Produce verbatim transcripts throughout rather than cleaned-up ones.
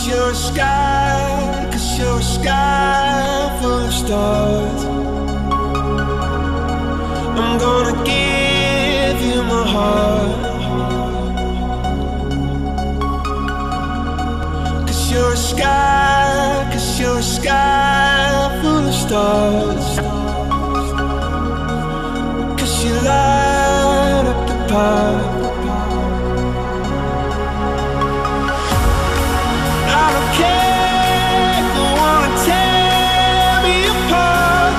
you're a sky, cause you're a sky full of stars. I'm gonna give you my heart, cause you're a sky, cause you're a sky full of stars, cause you light up the path. I don't care if you wanna tear me apart,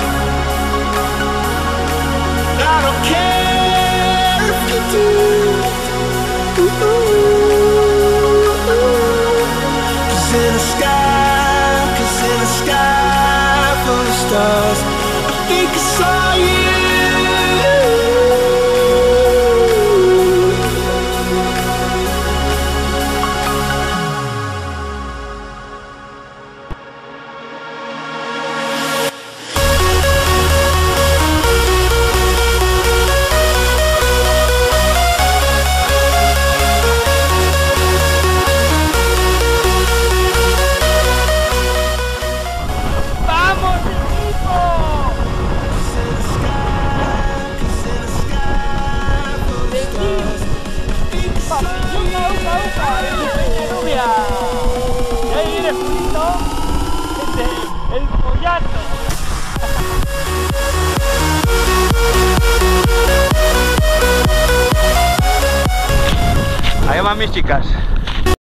I don't care if you do. Cause in the sky, cause in the sky full of stars, I think I saw you. Peña Rubia. Y ahí viene Julito desde el Collada. Ahí van mis chicas.